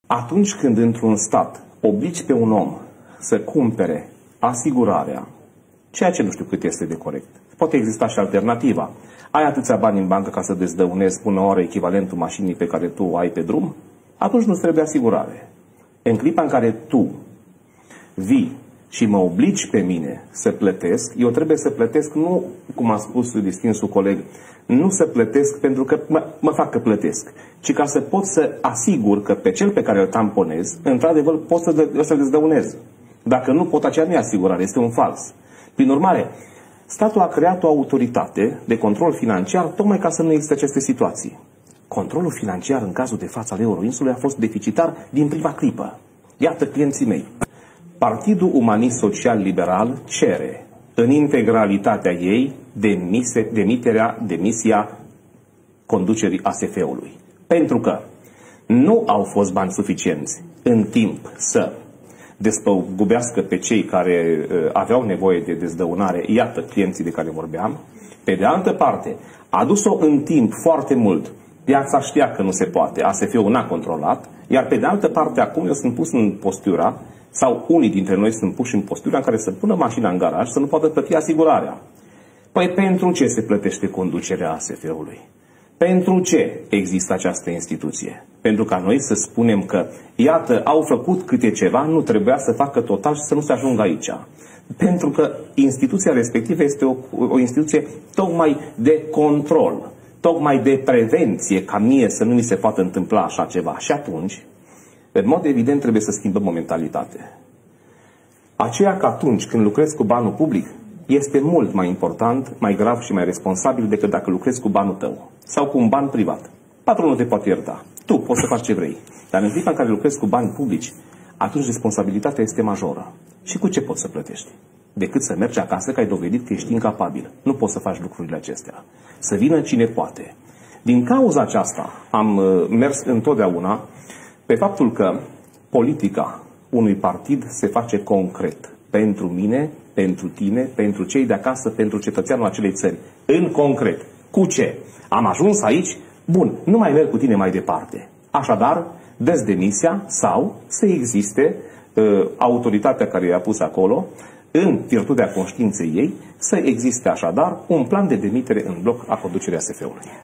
Atunci când într-un stat obligi pe un om să cumpere asigurarea, ceea ce nu știu cât este de corect, poate exista și alternativa. Ai atâția bani în bancă ca să dezdăunezi până o oră echivalentul mașinii pe care tu o ai pe drum? Atunci nu trebuie asigurare. În clipa în care tu vii și mă obligi pe mine să plătesc, eu trebuie să plătesc, nu, cum a spus distinsul coleg, nu să plătesc pentru că mă fac că plătesc, ci ca să pot să asigur că pe cel pe care îl tamponez, într-adevăr pot să-l dezdăunez. Dacă nu pot, aceea nu e asigurare, este un fals. Prin urmare, statul a creat o autoritate de control financiar tocmai ca să nu existe aceste situații. Controlul financiar în cazul de față al Euroinsulei a fost deficitar din prima clipă. Iată clienții mei. Partidul Umanist Social Liberal cere în integralitatea ei demisia conducerii ASF-ului. Pentru că nu au fost bani suficienți în timp să despăgubească pe cei care aveau nevoie de dezdăunare, iată clienții de care vorbeam. Pe de altă parte, a dus-o în timp foarte mult. Piața știa că nu se poate, ASF-ul n-a controlat, iar pe de altă parte acum eu sunt pus în postura, sau unii dintre noi sunt puși în postura în care să pună mașina în garaj să nu poată plăti asigurarea. Păi pentru ce se plătește conducerea ASF-ului? Pentru ce există această instituție? Pentru ca noi să spunem că, iată, au făcut câte ceva, nu trebuia să facă total și să nu se ajungă aici. Pentru că instituția respectivă este o instituție tocmai de control, tocmai de prevenție, ca mie să nu mi se poată întâmpla așa ceva. Și atunci, în mod evident, trebuie să schimbăm o mentalitate. Aceea că atunci când lucrezi cu banul public, este mult mai important, mai grav și mai responsabil decât dacă lucrezi cu banul tău sau cu un ban privat. Patronul te poate ierta. Tu poți să faci ce vrei. Dar în clipa în care lucrezi cu bani publici, atunci responsabilitatea este majoră. Și cu ce poți să plătești? Decât să mergi acasă că ai dovedit că ești incapabil. Nu poți să faci lucrurile acestea. Să vină cine poate. Din cauza aceasta am mers întotdeauna pe faptul că politica unui partid se face concret. Pentru mine, pentru tine, pentru cei de acasă, pentru cetățeanul acelei țări. În concret. Cu ce? Am ajuns aici? Bun, nu mai merg cu tine mai departe. Așadar, dă-ți demisia sau să existe autoritatea care i-a pus acolo, în virtutea conștiinței ei, să existe așadar un plan de demitere în bloc a conducerii ASF-ului.